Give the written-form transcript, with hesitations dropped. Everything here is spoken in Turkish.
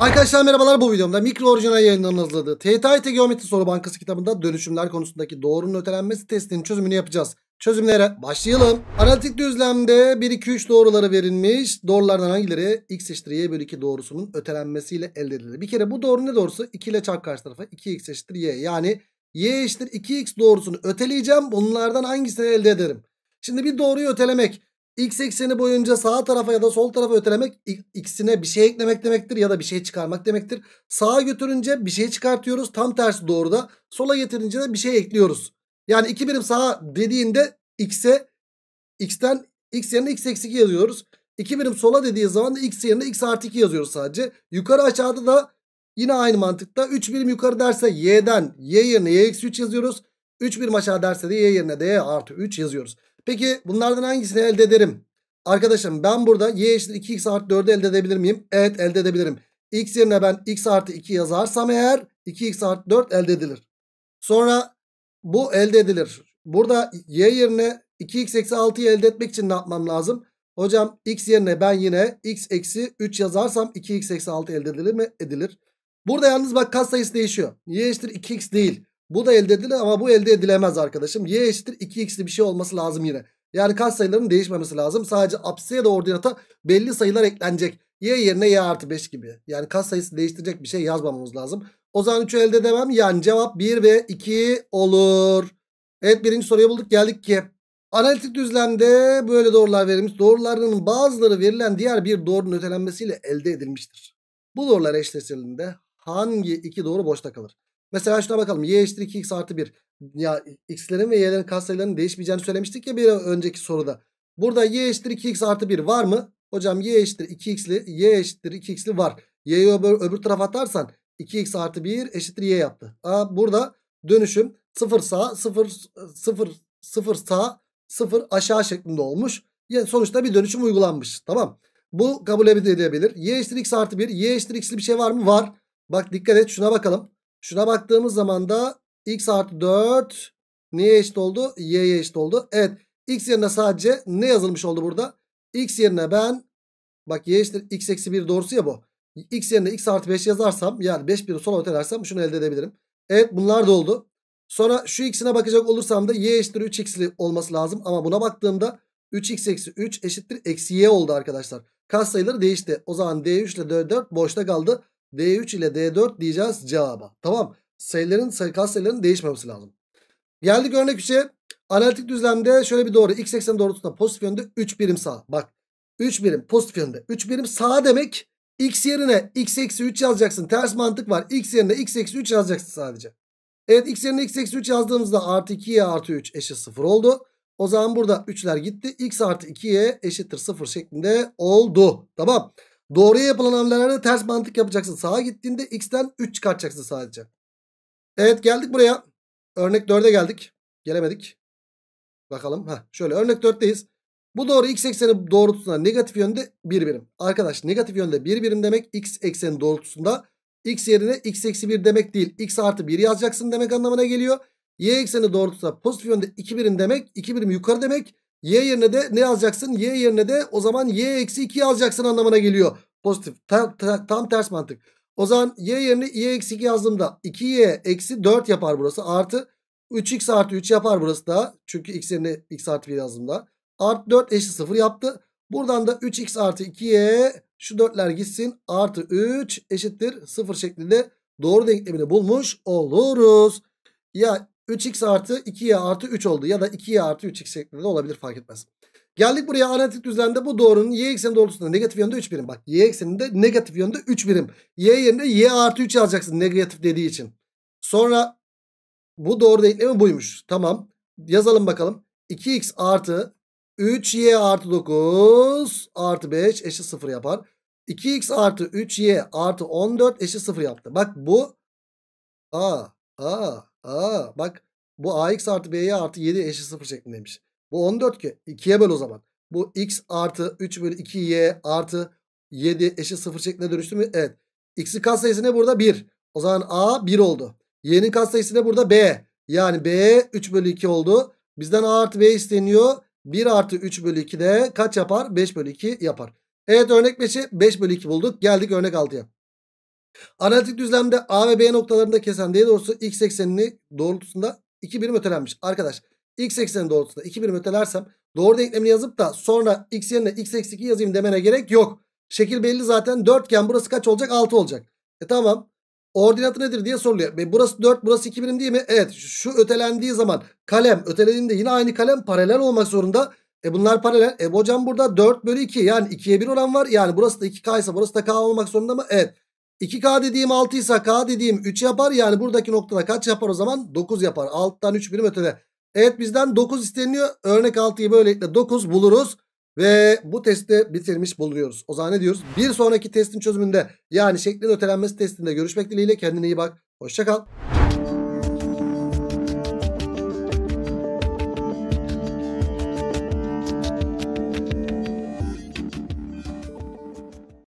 Arkadaşlar merhabalar, bu videomda Mikro Orijinal Yayınları'nın hazırladığı TYT Geometri Soru Bankası kitabında dönüşümler konusundaki doğrunun ötelenmesi testinin çözümünü yapacağız. Çözümlere başlayalım. Analitik düzlemde 1, 2, 3 doğruları verilmiş. Doğrulardan hangileri x eşittir y bölü 2 doğrusunun ötelenmesiyle elde edilir? Bir kere bu doğru ne doğrusu? 2 ile çarp karşı tarafa, 2x eşittir y. Yani y eşittir 2x doğrusunu öteleyeceğim. Bunlardan hangisini elde ederim? Şimdi bir doğruyu ötelemek, x ekseni boyunca sağ tarafa ya da sol tarafa ötelemek x'ine bir şey eklemek demektir ya da bir şey çıkarmak demektir. Sağa götürünce bir şey çıkartıyoruz. Tam tersi doğruda. Sola getirince de bir şey ekliyoruz. Yani 2 birim sağa dediğinde x'ten x yerine x eksi 2 yazıyoruz. 2 birim sola dediği zaman da x yerine x artı 2 yazıyoruz sadece. Yukarı aşağıda da yine aynı mantıkta 3 birim yukarı derse y'den y yerine y eksi 3 yazıyoruz. 3 birim aşağı derse de y yerine de y artı 3 yazıyoruz. Peki bunlardan hangisini elde ederim? Arkadaşım ben burada y eşittir 2x artı 4'ü elde edebilir miyim? Evet, elde edebilirim. X yerine ben x artı 2 yazarsam eğer 2x artı 4 elde edilir. Sonra bu elde edilir. Burada y yerine 2x eksi 6'yı elde etmek için ne yapmam lazım? Hocam x yerine ben yine x eksi 3 yazarsam 2x eksi 6 elde edilir mi? Edilir. Burada yalnız bak katsayısı değişiyor. Y eşittir 2x değil. Bu da elde edilir ama bu elde edilemez arkadaşım. Y eşittir 2x'li bir şey olması lazım yine. Yani katsayıların değişmemesi lazım. Sadece apsise ya da ordinata belli sayılar eklenecek. Y yerine y artı 5 gibi. Yani katsayısı değiştirecek bir şey yazmamamız lazım. O zaman 3'ü elde edemem. Yani cevap 1 ve 2 olur. Evet, birinci soruyu bulduk, geldik ki. Analitik düzlemde böyle doğrular verilmiş. Doğrularının bazıları verilen diğer bir doğrunun ötelenmesiyle elde edilmiştir. Bu doğrular eşleştirildiğinde hangi iki doğru boşta kalır? Mesela şuna bakalım. Y eşittir 2x artı 1. Ya x'lerin ve y'lerin katsayılarının değişmeyeceğini söylemiştik ya bir önceki soruda. Burada y eşittir 2x artı 1 var mı? Hocam y eşittir 2x'li, y eşittir 2x'li var. Y'yi öbür tarafa atarsan 2x artı 1 eşittir y yaptı. Burada dönüşüm 0 sağ 0 0 0 sağ 0 aşağı şeklinde olmuş. Yani sonuçta bir dönüşüm uygulanmış. Tamam. Bu kabul edilebilir. Y eşittir x artı 1. Y eşittir x'li bir şey var mı? Var. Bak dikkat et, şuna bakalım. Şuna baktığımız zaman da x artı 4 neye eşit oldu? Y'ye eşit oldu. Evet. X yerine sadece ne yazılmış oldu burada? X yerine ben, bak y eşittir x eksi 1 doğrusu ya bu. X yerine x artı 5 yazarsam, yani 5 biri sola ötelersem şunu elde edebilirim. Evet, bunlar da oldu. Sonra şu x'ine bakacak olursam da y eşittir 3x'li olması lazım. Ama buna baktığımda 3x eksi 3 eşittir eksi y oldu arkadaşlar. Katsayıları değişti. O zaman d3 ile d4 boşta kaldı. d3 ile d4 diyeceğiz cevaba. Tamam. Katsayıların değişmemesi lazım. Geldik örnek 3'e. Analitik düzlemde şöyle bir doğru. X ekseni doğrultusunda pozitif yönde 3 birim sağ. Bak 3 birim pozitif yönde. 3 birim sağ demek x yerine x eksi 3 yazacaksın. Ters mantık var. X yerine x eksi 3 yazacaksın sadece. Evet, x yerine x eksi 3 yazdığımızda artı 2y artı 3 eşit 0 oldu. O zaman burada 3'ler gitti. X artı 2y eşittir 0 şeklinde oldu. Tamam. Doğruya yapılan hamlelerde ters mantık yapacaksın. Sağa gittiğinde x'ten 3 çıkartacaksın sadece. Evet, geldik buraya. Örnek 4'e geldik. Gelemedik. Bakalım. Şöyle örnek 4'teyiz. Bu doğru x ekseni doğrultusunda negatif yönde 1 birim. Arkadaş, negatif yönde 1 birim demek x ekseni doğrultusunda x yerine x eksi 1 demek değil, x artı 1 yazacaksın demek anlamına geliyor. Y ekseni doğrultusunda pozitif yönde 2 birim demek, 2 birim yukarı demek. Y yerine de ne yazacaksın? Y yerine de o zaman y eksi 2 yazacaksın anlamına geliyor. Pozitif. Tam ters mantık. O zaman y yerine y eksi 2 yazdığımda 2y eksi 4 yapar burası. Artı 3x artı 3 yapar burası da. Çünkü x yerine x artı 1 yazdığımda. Artı 4 eşit 0 yaptı. Buradan da 3x artı 2y, şu 4'ler gitsin, artı 3 eşittir 0 şeklinde doğru denklemini bulmuş oluruz. Ya 3x artı 2y artı 3 oldu ya da 2y artı 3x şeklinde de olabilir, fark etmez. Geldik buraya, analitik düzlemde bu doğrunun y ekseni doğrultusunda negatif yönde 3 birim. Bak y ekseninde negatif yönde 3 birim. Y yerine y artı 3 yazacaksın negatif dediği için. Sonra bu doğru denklemi buymuş. Tamam. Yazalım bakalım. 2x artı 3y artı 9 artı 5 eşit 0 yapar. 2x artı 3y artı 14 eşit 0 yaptı. Bak bu bak bu ax artı by artı 7 eşit 0 şeklindeymiş. Bu 14 ki 2'ye böl o zaman. Bu x artı 3 bölü 2y artı 7 eşit 0 şeklinde dönüştü mü? Evet. X'in katsayısı ne burada? 1. O zaman a 1 oldu. Y'nin katsayısı ne burada? B. Yani B 3 bölü 2 oldu. Bizden A artı B isteniyor. 1 artı 3 bölü 2 de kaç yapar? 5 bölü 2 yapar. Evet, örnek 5'i 5 bölü 2 bulduk. Geldik örnek 6'ya. Analitik düzlemde A ve B noktalarında kesen D doğrusu x eksenini doğrultusunda 2 birim ötelenmiş. Arkadaş x ekseni doğrultusunda 2 birim ötelersem doğru denklemini yazıp da sonra x yerine x eksi 2 yazayım demene gerek yok. Şekil belli zaten, dörtgen, burası kaç olacak? 6 olacak. Tamam. Ordinatı nedir diye soruluyor. Burası 4, burası 2 birim değil mi? Evet, şu ötelendiği zaman kalem ötelediğinde yine aynı kalem paralel olmak zorunda. Bunlar paralel. Hocam burada 4 bölü 2, yani 2'ye 1 oran var. Yani burası da 2K ise burası da K olmak zorunda mı? Evet. 2K dediğim 6 ise K dediğim 3 yapar. Yani buradaki noktada kaç yapar o zaman? 9 yapar. Alttan 3 birim ötede. Evet, bizden 9 isteniyor. Örnek 6'yı böylelikle 9 buluruz. Ve bu testi bitirmiş bulunuyoruz. O zaman ne diyoruz? Bir sonraki testin çözümünde, yani şeklin ötelenmesi testinde görüşmek dileğiyle. Kendine iyi bak. Hoşça kal.